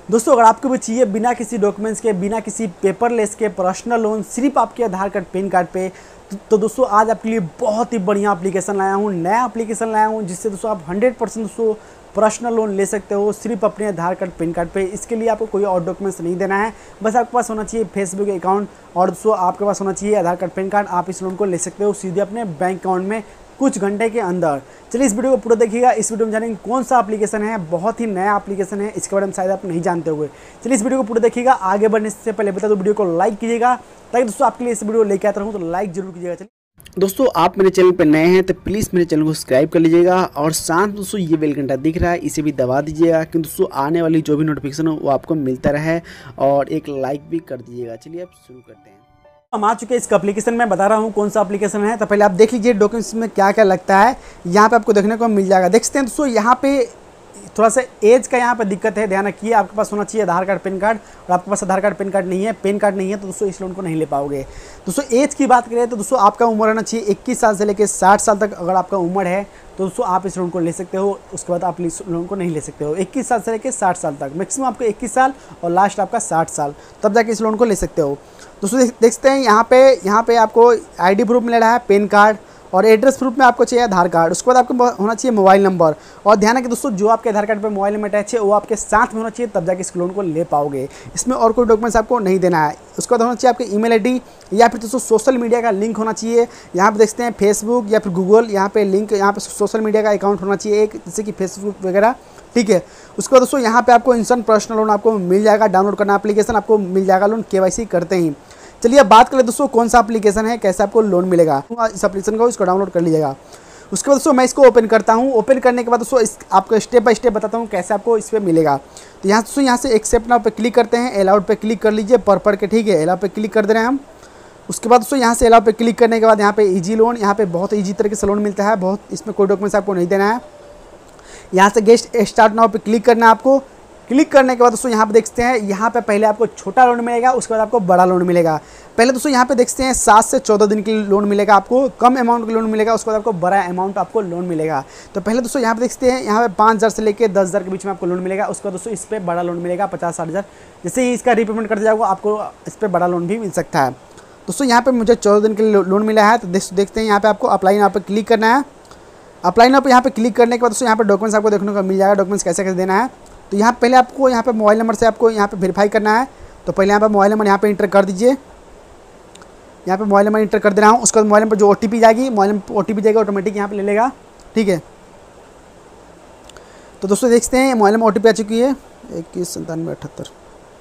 दोस्तों अगर आपको भी चाहिए बिना किसी डॉक्यूमेंट्स के, बिना किसी पेपरलेस के पर्सनल लोन सिर्फ आपके आधार कार्ड पैन कार्ड पे, तो दोस्तों आज आपके लिए बहुत ही बढ़िया एप्लीकेशन लाया हूँ, नया एप्लीकेशन लाया हूँ जिससे दोस्तों आप 100% दोस्तों पर्सनल लोन ले सकते हो सिर्फ अपने आधार कार्ड पैन कार्ड पे। इसके लिए आपको कोई और डॉक्यूमेंट्स नहीं देना है, बस आपके पास होना चाहिए फेसबुक अकाउंट और दोस्तों आपके पास होना चाहिए आधार कार्ड पैन कार्ड। आप इस लोन को ले सकते हो सीधे अपने बैंक अकाउंट में कुछ घंटे के अंदर। चलिए इस वीडियो को पूरा देखिएगा। इस वीडियो में जानेंगे कौन सा एप्लीकेशन है, बहुत ही नया एप्लीकेशन है, इसके बारे में शायद आप नहीं जानते हुए। चलिए इस वीडियो को पूरा देखिएगा। आगे बढ़ने से पहले बता दो वीडियो को लाइक कीजिएगा ताकि दोस्तों आपके लिए इस वीडियो लेके आता रहूँ, तो लाइक जरूर कीजिएगा। चलिए दोस्तों आप मेरे चैनल पर नए हैं तो प्लीज़ मेरे चैनल को सब्सक्राइब कर लीजिएगा और साथ दोस्तों ये बेल घंटा दिख रहा है इसे भी दबा दीजिएगा कि दोस्तों आने वाली जो भी नोटिफिकेशन हो वो आपको मिलता रहे और एक लाइक भी कर दीजिएगा। चलिए अब शुरू करते हैं। हम आ चुके हैं इस एप्लीकेशन में, बता रहा हूँ कौन सा एप्लीकेशन है। तो पहले आप देख लीजिए डॉक्यूमेंट्स में क्या क्या लगता है, यहाँ पे आपको देखने को मिल जाएगा। देख सकते हैं दोस्तों यहाँ पे थोड़ा सा एज का यहाँ पे दिक्कत है, ध्यान रखिए। आपके पास होना चाहिए आधार कार्ड पैन कार्ड और आपके पास आधार कार्ड पैन कार्ड नहीं है, पैन कार्ड नहीं है तो दोस्तों इस लोन को नहीं ले पाओगे। दोस्तों एज की बात करें तो दोस्तों आपका उम्र होना चाहिए 21 साल से लेकर 60 साल तक। अगर आपका उम्र है तो दोस्तों आप इस लोन को ले सकते हो, उसके बाद आप इस लोन को नहीं ले सकते हो। 21 साल से लेकर 60 साल तक, मैक्सिमम आपको 21 साल और लास्ट आपका 60 साल, तब जाके इस लोन को ले सकते हो। दोस्तों देख सकते हैं यहाँ पे आपको आईडी प्रूफ मिल रहा है पैन कार्ड और एड्रेस प्रूफ में आपको चाहिए आधार कार्ड। उसके बाद आपको होना चाहिए मोबाइल नंबर। और ध्यान है कि दोस्तों जो आपके आधार कार्ड पे मोबाइल नंबर अटैच है वो आपके साथ में होना चाहिए, तब जाके इस लोन को ले पाओगे। इसमें और कोई डॉक्यूमेंट्स आपको नहीं देना है। उसके बाद होना चाहिए आपके ईमेल आईडी या फिर दोस्तों सोशल मीडिया का लिंक होना चाहिए। यहाँ पे देखते हैं फेसबुक या फिर गूगल, यहाँ पे लिंक, यहाँ पे सोशल मीडिया का अकाउंट होना चाहिए एक, जैसे कि फेसबुक वगैरह, ठीक है। उसके बाद दोस्तों यहाँ पे आपको इंस्टेंट पर्सनल लोन आपको मिल जाएगा, डाउनलोड करना एप्लीकेशन आपको मिल जाएगा लोन KYC करते ही। चलिए अब बात करें दोस्तों कौन सा एप्लीकेशन है, कैसे आपको लोन मिलेगा। इस एप्लीकेशन को इसको डाउनलोड कर लीजिएगा। उसके बाद दोस्तों मैं इसको ओपन करता हूँ। ओपन करने के बाद दोस्तों आपको स्टेप बाय स्टेप बताता हूँ कैसे आपको इस पर मिलेगा। तो यहाँ दोस्तों यहाँ से एक्सेप्ट नाउ पे क्लिक करते हैं, अलाउड पे क्लिक कर लीजिए पर के, ठीक है। अलाउ पे क्लिक कर दे रहे हैं हम। उसके बाद दोस्तों यहाँ से अलाउ पे क्लिक करने के बाद यहाँ पे ईजी लोन, यहाँ पे बहुत ईजी तरीके से लोन मिलता है, बहुत, इसमें कोई डॉक्यूमेंट्स आपको नहीं देना है। यहाँ से गेट स्टार्ट नाउ पे क्लिक करना है आपको। क्लिक करने के बाद दोस्तों यहाँ पे देखते हैं, यहाँ पे पहले आपको छोटा लोन मिलेगा, उसके बाद आपको बड़ा लोन मिलेगा। पहले दोस्तों यहाँ पे देखते हैं 7 से 14 दिन की लोन मिलेगा आपको, कम अमाउंट का लोन मिलेगा। उसके बाद आपको बड़ा अमाउंट आपको लोन मिलेगा। तो पहले दोस्तों यहाँ पे देखते हैं, यहाँ पे 5,000 से लेकर 10,000 के बीच में आपको लोन मिलेगा। उसके बाद दोस्तों इस पर बड़ा लोन मिलेगा 50-60,000। जैसे ही इसका रीपेमेंट करते जाओगे आपको इस पर बड़ा लोन भी मिल सकता है। दोस्तों यहाँ पे मुझे 14 दिन के लिए लोन मिला है। तो देखते हैं यहाँ पे आपको अप्लाई यहाँ पे क्लिक करना है। अप्लाई नाउ पे यहाँ पे क्लिक करने के बाद दोस्तों यहाँ पे डॉक्यूमेंट्स आपको देखने को मिल जाएगा, डॉक्यूमेंट्स कैसे कैसे देना है। तो यहाँ पहले आपको यहाँ पे मोबाइल नंबर से आपको यहाँ पे वेरीफाई करना है। तो पहले यहाँ पे मोबाइल नंबर यहाँ पे इंटर कर दीजिए। यहाँ पे मोबाइल नंबर इंटर कर दे रहा हूँ। उसके बाद मोबाइल नंबर जो OTP जाएगी, मोबाइल नंबर OTP जाएगा ऑटोमेटिक यहाँ पे ले लेगा, ठीक है। तो दोस्तों देखते हैं मोबाइल नंबर OTP आ चुकी है 219778।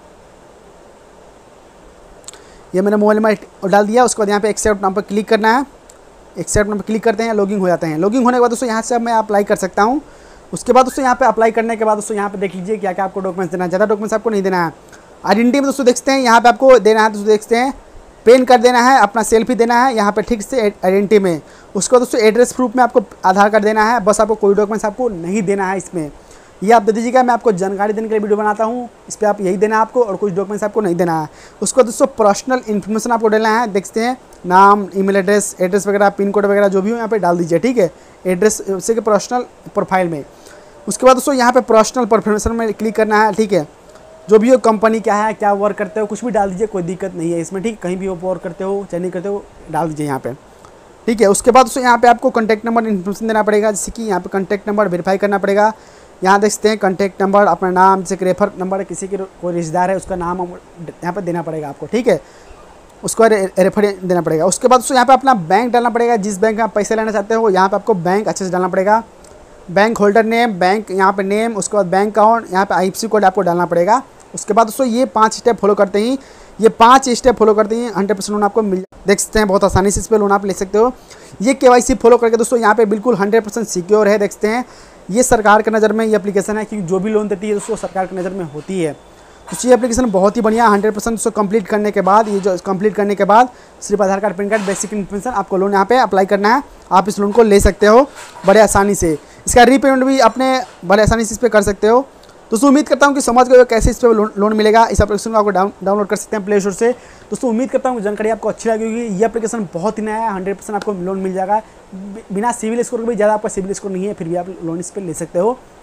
ये मैंने मोबाइल नंबर डाल दिया। उसके बाद यहाँ पे एक्सेप्ट नाम पर क्लिक करना है। एक्सेप्ट नाम पर क्लिक करते हैं, लॉगिन हो जाते हैं। लॉगिन होने के बाद दोस्तों यहाँ से मैं अप्लाई कर सकता हूँ। उसके बाद दोस्तों यहाँ पे अप्लाई करने के बाद दोस्तों यहाँ पे देख लीजिए क्या क्या आपको डॉक्यूमेंट्स देना है। ज़्यादा डॉक्यूमेंट्स आपको नहीं देना है। आइडेंटिटी में दोस्तों देखते हैं यहाँ पे आपको देना है, दोस्तों देखते हैं पैन कार्ड देना है, अपना सेल्फी देना है यहाँ पे, ठीक से आइडेंटिटी में। उसके बाद दोस्तों एड्रेस प्रूफ में आपको आधार कार्ड देना है, बस आपको कोई डॉक्यूमेंट्स आपको नहीं देना है इसमें। ये आप दे दीजिएगा, मैं आपको जानकारी देने के लिए वीडियो बनाता हूँ, इस पर आप यही देना है आपको और कुछ डॉक्यूमेंट्स आपको नहीं देना है। उसको दोस्तों पर्सनल इन्फॉर्मेशन आपको डालना है। देखते हैं नाम, ईमेल एड्रेस वगैरह, पिन कोड वगैरह जो भी हो यहाँ पे डाल दीजिए, ठीक है, एड्रेस से के पर्सनल प्रोफाइल में। उसके बाद दोस्तों यहाँ पे पर्सनल परफॉर्मेशन में क्लिक करना है, ठीक है। जो भी हो, कंपनी क्या है, क्या वर्क करते हो, कुछ भी डाल दीजिए, कोई दिक्कत नहीं है इसमें, ठीक। कहीं भी वो वर्क करते हो चाहे नहीं करते हो डाल दीजिए यहाँ पे, ठीक है। उसके बाद दोस्तों यहाँ पे आपको कॉन्टैक्ट नंबर इन्फॉर्मेशन देना पड़ेगा, जैसे कि यहाँ पे कॉन्टैक्ट नंबर वेरीफाई करना पड़ेगा। यहाँ देखते हैं कॉन्टैक्ट नंबर, अपना नाम, जैसे रेफर नंबर, किसी के कोई रिश्तेदार है उसका नाम यहाँ पर देना पड़ेगा आपको, ठीक है। उसको रेफर देना पड़ेगा। उसके बाद दोस्तों यहाँ पे अपना बैंक डालना पड़ेगा, जिस बैंक में आप पैसे लेना चाहते हो यहाँ पे आपको बैंक अच्छे से डालना पड़ेगा। बैंक होल्डर नेम, बैंक यहाँ पे नेम, उसके बाद बैंक अकाउंट, यहाँ पे IFSC कोड आपको डालना पड़ेगा। उसके बाद दोस्तों ये 5 स्टेप फॉलो करते ही, ये 5 स्टेप फॉलो करते ही 100% लोन आपको मिल, देख सकते हैं बहुत आसानी से इस पर लोन आप ले सकते हो। ये KYC फॉलो करके दोस्तों यहाँ पे बिल्कुल 100% सिक्योर है। देखते हैं ये सरकार की नज़र में ये एप्लीकेशन है, क्योंकि जो भी लोन देती है दोस्तों सरकार की नज़र में होती है। तो ये एप्लीकेशन बहुत ही बढ़िया 100% उसको कंप्लीट करने के बाद, ये जो कंप्लीट करने के बाद सिर्फ Aadhaar card PAN card basic information आपको लोन यहाँ पे अप्लाई करना है। आप इस लोन को ले सकते हो बड़े आसानी से। इसका रीपेमेंट भी अपने बड़े आसानी से इस पर कर सकते हो। दोस्तों उम्मीद करता हूँ कि समझ गए हो कैसे इस पर लोन मिलेगा। इस एप्लीकेशन को आपको डाउनलोड कर सकते हैं प्ले स्टोर से। दोस्तों उम्मीद करता हूँ जानकारी आपको अच्छी लगी होगी। ये एप्लीकेशन बहुत ही नया है, 100% आपको लोन मिल जाएगा बिना सिविल स्कोर के भी। ज़्यादा आपका सिविल स्कोर नहीं है फिर भी आप लोन इस पर ले सकते हो।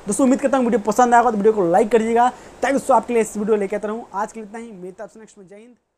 दोस्तों उम्मीद करता हूँ वीडियो पसंद आएगा तो वीडियो को लाइक करिएगा, ताकि दोस्तों आपके लिए इस वीडियो लेके आता रहूँ। आज के लिए इतना ही, मिलता है आपसे नेक्स्ट में। जय हिंद।